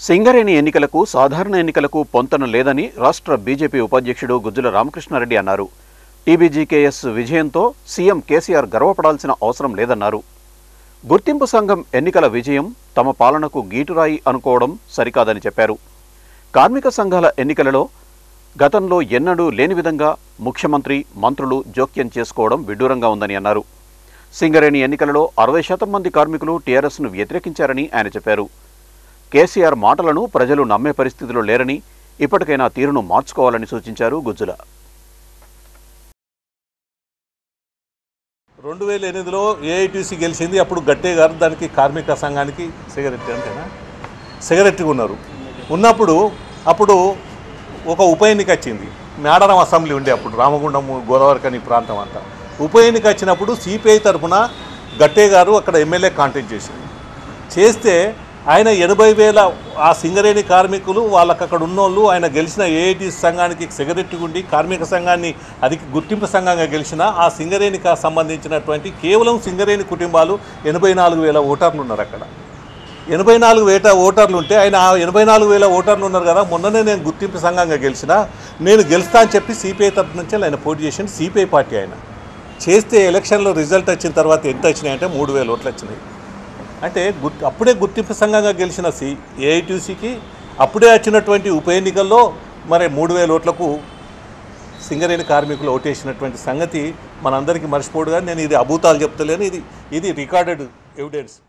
సింగరేణి ఎన్నికలకు సాధారణ ఎన్నికలకు పొంతన లేదని రాష్ట్ర బీజేపీ ఉపాధ్యక్షుడు గుజ్జుల రామకృష్ణారెడ్డి అన్నారు. టీబీజీకేఎస్ విజయంతో సీఎం కేసీఆర్ గర్వపడాల్సిన అవసరం లేదన్నారు. గుర్తింపు సంఘం ఎన్నికల విజయం తమ పాలనకు గీటురాయి అనుకోవడం సరికాదని చెప్పారు. కార్మిక సంఘాల ఎన్నికలలో గతంలో ఎన్నడూ లేని విధంగా ముఖ్యమంత్రి, మంత్రులు జోక్యం చేసుకోవడం విడ్డూరంగా ఉందని అన్నారు. సింగరేణి ఎన్నికలలో 60% మంది కార్మికులు టీఆర్ఎస్ను వ్యతిరేకించారని ఆయన చెప్పారు. కేసీఆర్ మాటలను ప్రజలు నమ్మే పరిస్థితిలో లేరని, ఇప్పటికైనా తీరును మార్చుకోవాలని సూచించారు గుజ్జుల. 2008లో ఏఐటీసీ గెలిచింది. అప్పుడు గట్టే గారు దానికి కార్మిక సంఘానికి సెక్రటరీగా ఉన్నప్పుడు ఒక ఉప ఎన్నిక వచ్చింది. మేడారం అసెంబ్లీ ఉండే అప్పుడు రామగుండం, గోదావరికని ప్రాంతం అంతా ఉప ఎన్నిక వచ్చినప్పుడు సిపిఐ తరఫున గట్టే గారు అక్కడ ఎమ్మెల్యే కాంటాక్ట్ చేస్తే ఆయన 80,000 ఆ సింగరేణి కార్మికులు వాళ్ళకి అక్కడ ఉన్నోళ్ళు ఆయన గెలిచిన ఏఐటీ సంఘానికి సెక్రటరీ ఉండి కార్మిక సంఘాన్ని అది గుర్తింపు సంఘంగా గెలిచిన ఆ సింగరేణికి సంబంధించినటువంటి కేవలం సింగరేణి కుటుంబాలు 84,000 ఓటర్లు ఉన్నారు. అక్కడ 84,000 ఓటర్లు ఉంటే ఆయన 84,000 ఓటర్లు ఉన్నారు కదా, మొన్ననే నేను గుర్తింపు సంఘంగా గెలిచిన, నేను గెలుస్తా అని చెప్పి సిపిఐ తరఫు నుంచి ఆయన పోటీ చేసిన సిపిఐ పార్టీ ఆయన చేస్తే ఎలక్షన్లో రిజల్ట్ వచ్చిన తర్వాత ఎంత వచ్చినాయంటే 3,000 ఓట్లు వచ్చినాయి. అంటే అప్పుడే గుర్తింపు సంఘంగా గెలిచిన ఏఐటీసీకి అప్పుడే వచ్చినటువంటి ఉప ఎన్నికల్లో మరి 3,000 ఓట్లకు సింగరేణి కార్మికులు ఓటేసినటువంటి సంగతి మనందరికీ మర్చిపోడు. కానీ నేను ఇది అభూతాలు చెప్తలేను, ఇది రికార్డెడ్ ఎవిడెన్స్.